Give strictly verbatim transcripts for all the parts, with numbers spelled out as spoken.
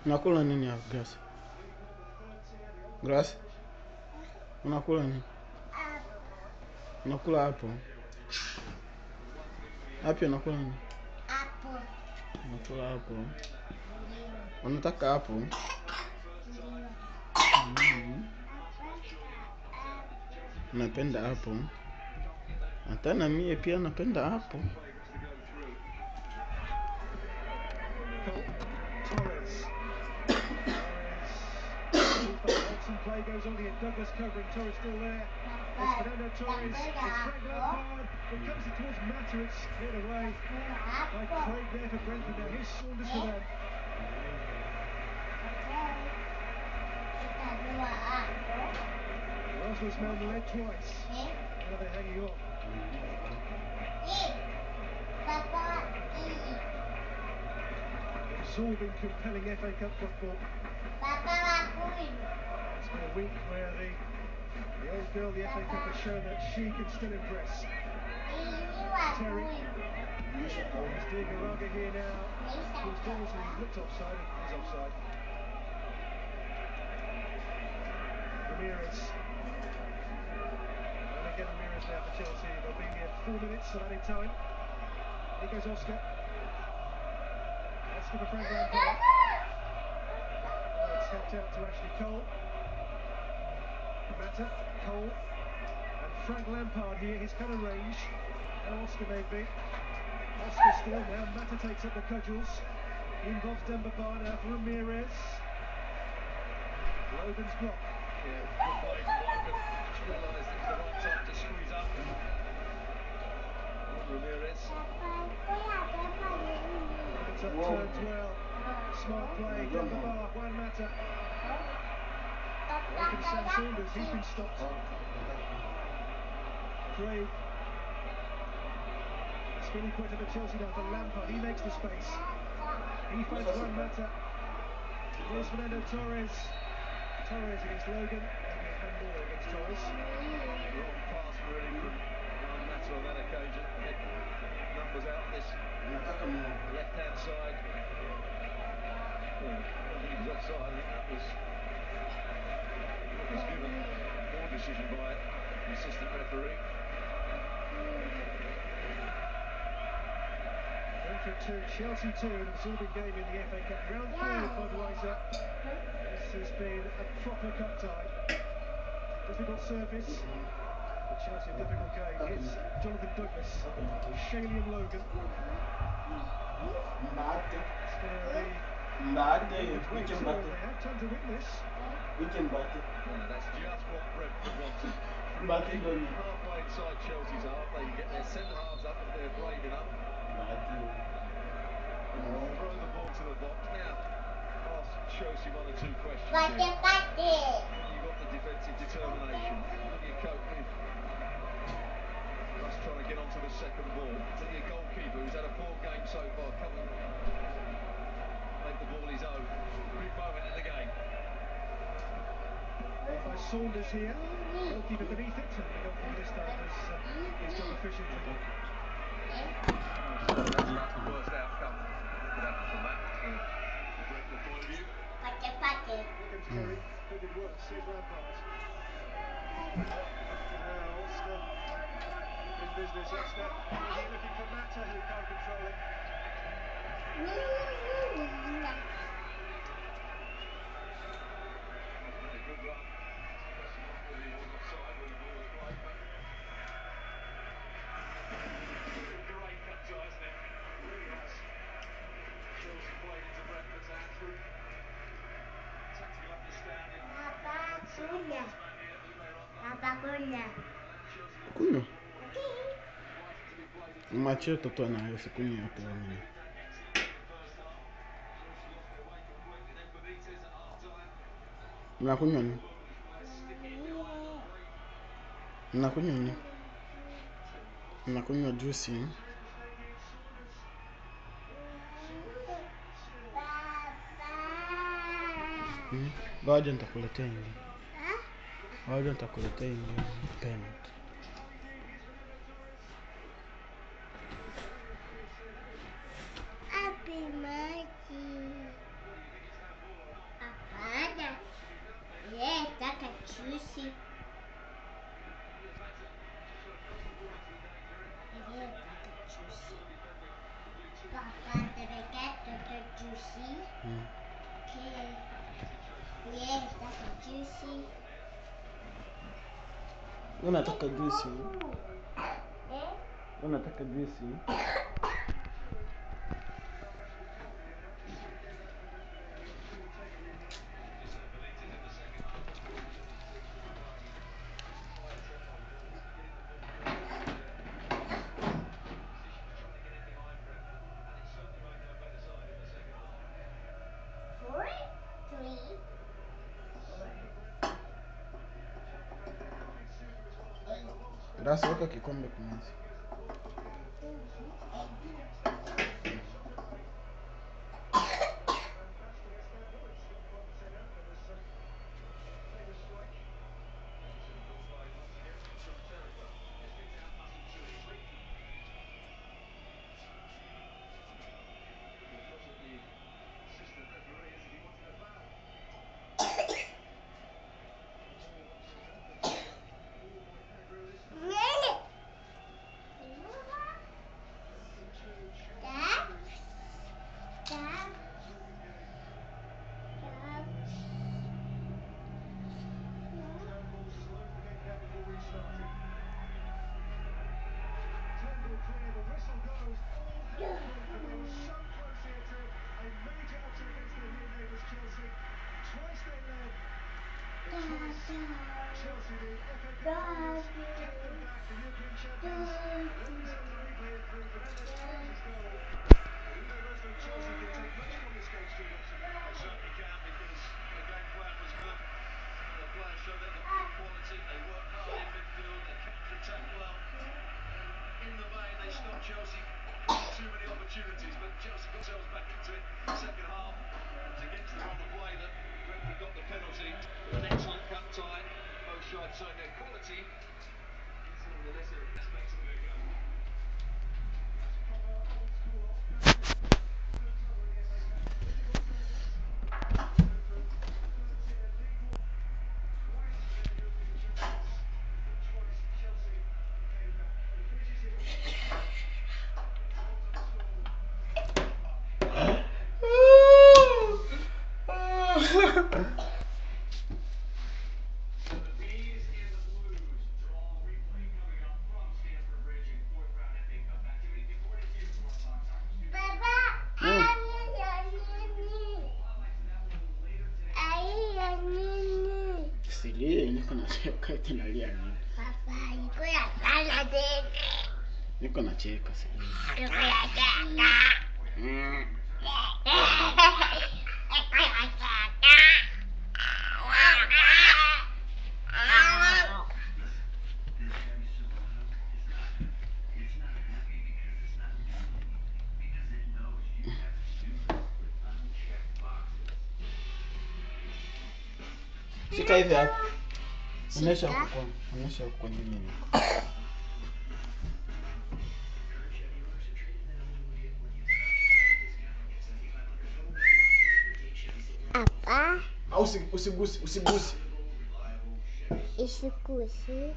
Unakula nini hapo Grace? Grace? Unakula nini? Unakula hapo? Hapo unakula nini? Hapo. Unakula hapo? Unataka hapo? Mm. Napenda hapo. Hata na mimi pia napenda hapo. Some play goes on here. Douglas covering. Torres still there. It's Fernando Torres. It's Frank Lampard. It comes towards Mata. It's hit away by Craig there for Brentford. Now here's Saunders for them. Rasmus Melm led twice. Now they're hanging on. Absorbing, compelling F A Cup football. It's been a week where the the old girl, the F A Cup, has shown that she can still impress. Terry. He's doing Garaga here now. Who's Donaldson, he looked offside and is offside. Ramirez. And again Ramirez now for Chelsea. They'll be here four minutes of added time. Here goes Oscar. Oscar for Frank Lampard. Oh, it's helped out to Ashley Cole. Mata, Cole, and Frank Lampard here. He's got a range. Now Oscar maybe. Oscar still now. Mata takes up the cudgels. He involves Demba Ba now for Ramirez. Logan's block. Yeah, good play from Logan. Just realised it was the right time to squeeze up. Ramirez. Mata turns well. Smart play. Demba Ba. Juan Mata. Welcome Sam Saunders. He's been stopped. Craig. Spinning quick to the Chelsea now for Lampard. He makes the space. He finds Juan Mata. Here's Fernando Torres. Torres against Logan. Maybe a handball against Torres. Wrong pass really from Juan Mata on that occasion. Head numbers out on this left hand side. Well, I don't think he was offside. I think that was, that was given. Poor decision by the assistant referee. Brentford two, Chelsea two, an absorbing game in the F A Cup. Round three of Budweiser. This has been a proper cup tie. Difficult surface. For Chelsea, a difficult game. Here's Jonathan Douglas. Shalian Logan. It's going to be... We can back They have time to win this. We can back it. Yeah, that's just what Brentford wanted. Back it on you. Halfway inside Chelsea's half, they can get their centre halves up if they're brave enough. Throw the ball to the box. Now, ask Chelsea one or two questions. Bate, bate. You've got the defensive determination. Will you cope with us trying to get onto the second ball? Will your goalkeeper, who's had a poor game so far, come and make the ball his own? Big moment in the game. By Saunders here. Goalkeeper beneath it. And the goalkeeper this time is, uh, is John efficiently. So that's about the worst outcome that could happen from that, from the Brentford point of view. Bate, bate. Here comes Terry. Who did worse? Here's Lampard. Now Oscar in business. Oscar looking for Mata, who can't control it. A good run. Question mark whether he was offside when the ball was played, but great cup tie, isn't it? It really has. Chelsea played into Brentford's hands through tactical understanding. Apaguna. Apaguna. Kunywa. Machio toto anaweza kunywa yote wamini. Unakunywa nini? Unakunywa nini? Unakunywa juice eh? Hmm? Ngoja nitakuletea ingine. Ngoja nitakuletea ingine. Payment. Happy Martin. Unataka juisi? Eh? Unataka juisi? Four, three, Rasa weka kikombe kwa meza. Chelsea, the F A Cup finals, get them back, the European champions, one set to replay it through. Fernandes finds his goal. Who knows whether Chelsea can take much from this game, Steve Watson? They certainly can, because the game plan was good. The players showed they got good quality. They worked hard in midfield. They counter-attack well. In the main, they stopped Chelsea from too many opportunities, but Chelsea got themselves back into it in the second half. It's against the run of play that Brentford got the penalty. An excellent cup tie. Both sides showing their quality. Some of the lesser aspects of their game. That's proper old school old-fashioned. Third trouble in the F A Cup. Difficult surface. Brentford, third-tier League One. Twice they're European champions, and twice Chelsea came back. He finishes it all. Holds up the score. The Bees and the Blues draw replay coming up from Stamford Bridge in fourth round F A Cup activity. Good morning to you from our Fox Soccer studio. Papa, I need a nini. Highlights of that one later today. I need a nini. Silie, niko nacheka eti nalia nini? Papa, niko ya sala dede. Niko nacheka silie. Niko ya sala. Mm. Niko ya sala. Shika hivi hapo. Onyesha huko kwa, onyesha huko kwa nini niko. Papa, Au usi usigusi, usigusi. isikusi.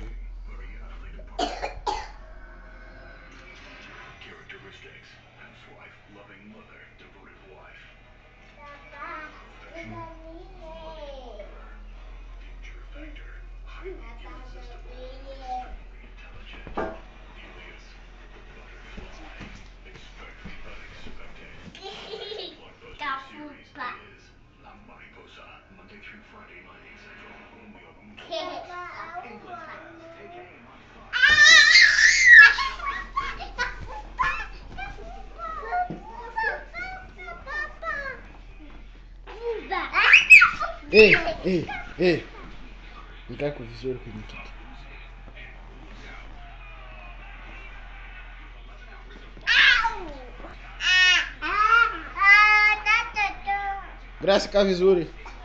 Characteristics. Housewife, loving mother, devoted wife. Papa, niko nini. Danger factor. Highly irresistible. Papa, Extremely intelligent. Alias. Butterfly. Expect the unexpected. Blockbuster series is La Mariposa. Monday through Friday, nine, eight central. Only on Hulu. England fans, take aim on Fox. Eh, eh, eh. Nikaa kwa vizuri kwenye kiti. Gracias, kaa vizuri.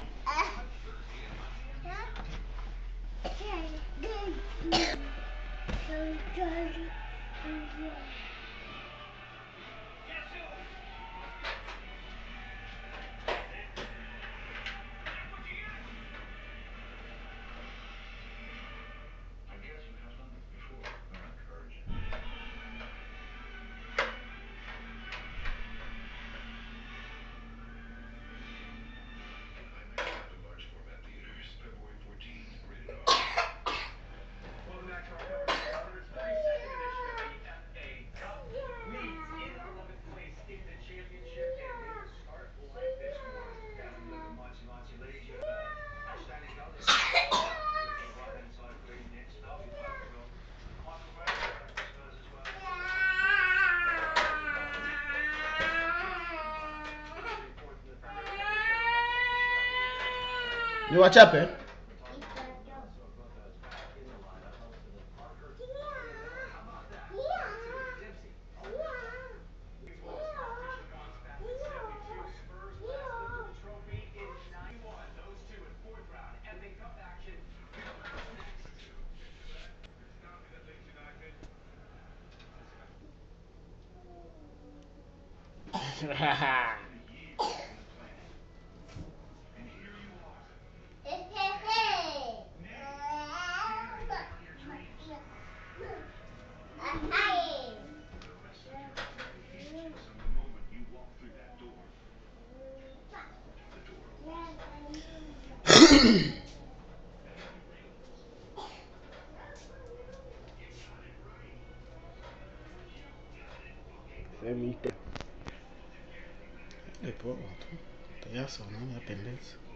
I guess you have done it before. They're encouraging. IMAX out in large format theaters, February fourteenth, rated R. Ni wachape? Semite. Depois, pedaço, não me apendece.